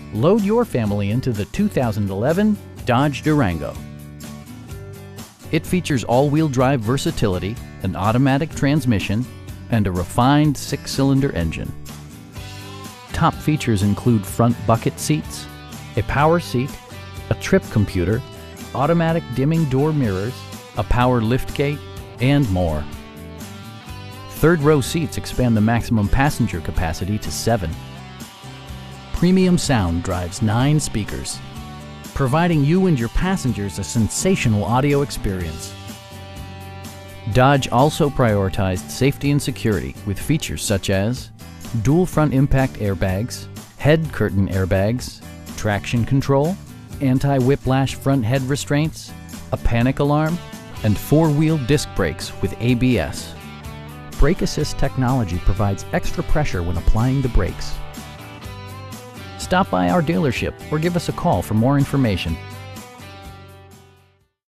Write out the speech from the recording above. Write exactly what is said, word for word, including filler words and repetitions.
Load your family into the two thousand eleven Dodge Durango. It features all-wheel drive versatility, an automatic transmission, and a refined six-cylinder engine. Top features include front bucket seats, a power seat, a trip computer, automatic dimming door mirrors, a power liftgate, and more. Third row seats expand the maximum passenger capacity to seven. Premium sound drives nine speakers, providing you and your passengers a sensational audio experience. Dodge also prioritized safety and security with features such as dual front impact airbags, head curtain airbags, traction control, anti-whiplash front head restraints, a panic alarm, and four-wheel disc brakes with A B S. Brake assist technology provides extra pressure when applying the brakes. Stop by our dealership or give us a call for more information.